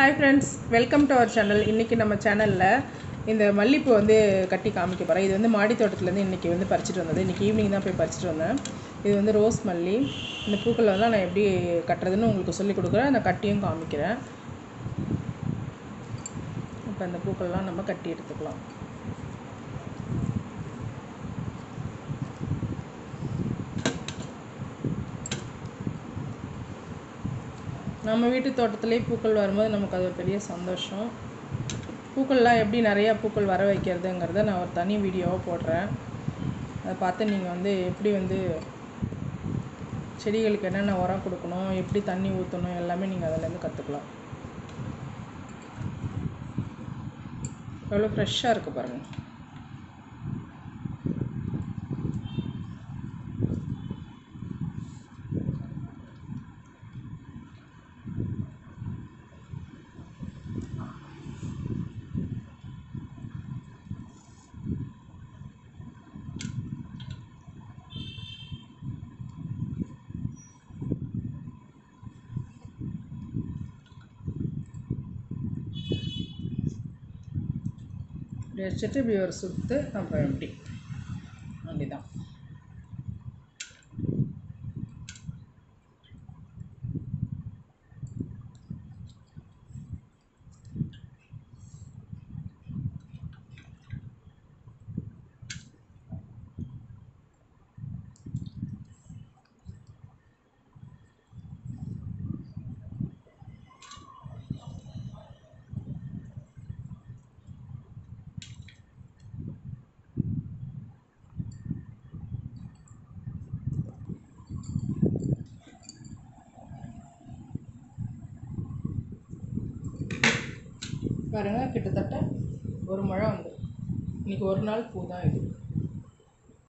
Hi friends, welcome to our channel. இன்னைக்கு நம்ம சேனல்ல இந்த மல்லிப்பூ வந்து கட்டி காமிக்க போறேன். இது வந்து மாடி தோட்டத்துல இருந்து இன்னைக்கு வந்து பறிச்சிட்டு வந்தது. இன்னைக்கு ஈவினிங் தான் போய் பறிச்சிட்டு வந்தேன். இது வந்து ரோஸ் மல்லி. இந்த பூக்களை வந்து நான் எப்படி கட்டுறதுன்னு உங்களுக்கு சொல்லி கொடுக்குறேன். நான் கட்டியும் காமிக்கிறேன். இப்போ இந்த பூக்கள்லாம் நம்ம கட்டி எடுத்துக்கலாம். நம்ம வீட்டு தோட்டத்திலேயே பூக்கள் வரும்போது நமக்கு அது ஒரு பெரிய சந்தோஷம். பூக்கள்லாம் எப்படி நிறையா பூக்கள் வர வைக்கிறதுங்கிறத நான் ஒரு தனி வீடியோவாக போடுறேன். அதை பார்த்து நீங்கள் வந்து எப்படி வந்து செடிகளுக்கு என்னென்ன உரம் கொடுக்கணும், எப்படி தண்ணி ஊற்றணும் எல்லாமே நீங்கள் அதிலேருந்து கற்றுக்கலாம். எவ்வளோ ஃப்ரெஷ்ஷாக இருக்குது பாருங்கள். இப்படி வச்சுட்டு இப்படி ஒரு சுற்று அப்புறம் எப்படி அப்படிதான். பாருங்கள், கிட்டத்தட்ட ஒரு முழம் வந்து இன்னைக்கு ஒரு நாள் பூ தான் இது.